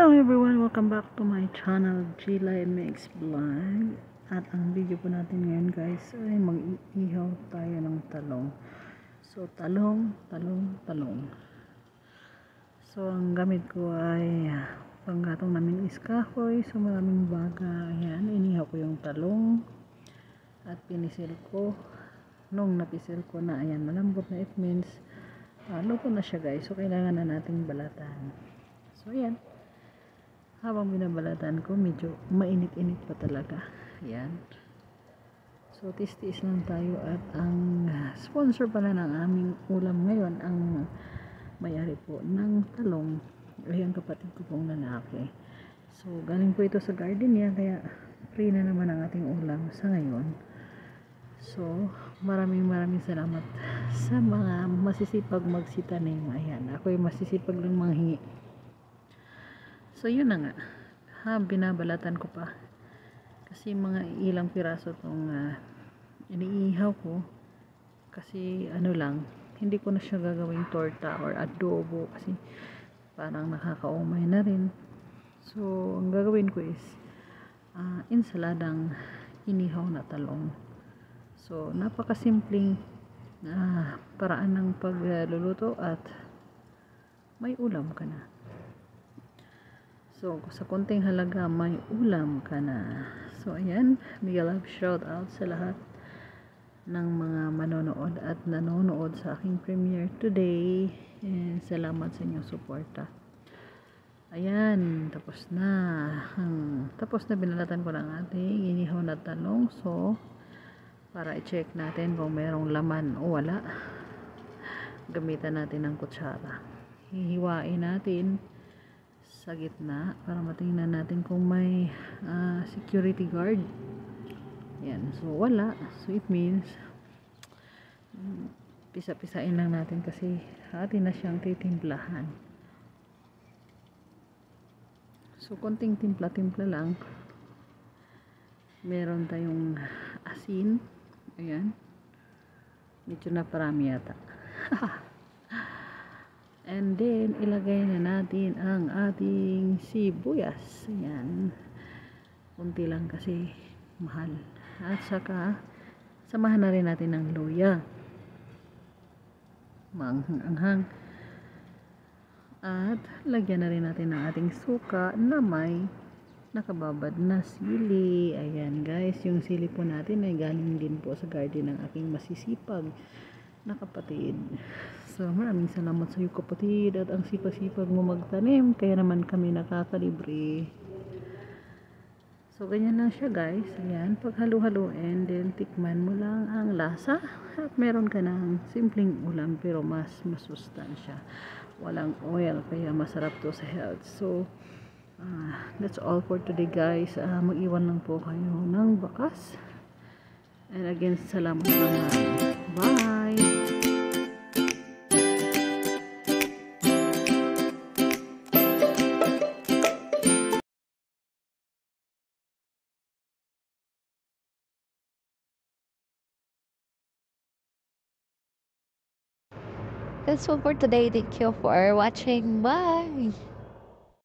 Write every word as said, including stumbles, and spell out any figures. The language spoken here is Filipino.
Hello everyone! Welcome back to my channel, Gila M X Vlog. At ang video po natin ngayon guys ay mag-iihaw tayo ng talong. So talong, talong, talong. So ang gamit ko ay panggatong namin is kahoy. So maraming baga. Ayan, inihaw ko yung talong. At pinisil ko. Nung napisil ko na, ayan, malambot na, it means uh, luto na siya guys. So kailangan na nating balatan. So ayan. Habang binabalatan ko, medyo mainit-init pa talaga. Ayan. So, tis-tis lang tayo. At ang sponsor pala ng aming ulam ngayon, ang may-ari po ng talong, ay ang kapatid ko pong lalaki. So, galing po ito sa garden niya, kaya free na naman ang ating ulam sa ngayon. So, maraming maraming salamat sa mga masisipag magsitanim. Ayan. Ako yung masisipag lang manghingi. So yun na nga, ha, binabalatan ko pa kasi mga ilang piraso itong uh, iniihaw ko kasi ano lang, hindi ko na siya gagawing torta or adobo kasi parang nakakaumay na rin. So ang gagawin ko is uh, insaladang inihaw na talong. So napakasimpleng uh, paraan ng pagluluto at may ulam ka na. So, sa konting halaga, may ulam ka na. So, ayan. Big love shout out sa lahat ng mga manonood at nanonood sa aking premiere today. And salamat sa inyong suporta. Ayan. Tapos na. Hmm, tapos na binalatan ko ng ating inihaw na talong. So, para i-check natin kung merong laman o wala, gamitan natin ng kutsara. Hihiwain natin sa gitna para matingnan natin kung may uh, security guard. Yan. So wala. So it means pisa-pisain lang natin kasi atin na siyang titimplahan. So konting timpla-timpla lang. Meron tayong asin. Ayan. Medyo na parami yata. And then, ilagay na natin ang ating sibuyas. Ayan. Kunti lang kasi mahal. At saka, samahan na rin natin ng luya. Manghang-anghang. At, lagyan na rin natin ng ating suka na may nakababad na sili. Ayan guys, yung sili po natin ay galing din po sa garden ng aking masisipag na kapatid. So, maraming salamat sa iyo kapatid at ang sipag-sipag mo magtanim, kaya naman kami nakakalibre. So, ganyan lang siya guys. Ayan, paghalo-haloin, then tikman mo lang ang lasa at meron ka ng simpleng ulam pero mas masustansya. Walang oil, kaya masarap to sa health. So, uh, that's all for today guys. Uh, mag-iwan lang po kayo ng bakas. And again, salamat naman. Bye! That's all for today. Thank you for watching. Bye!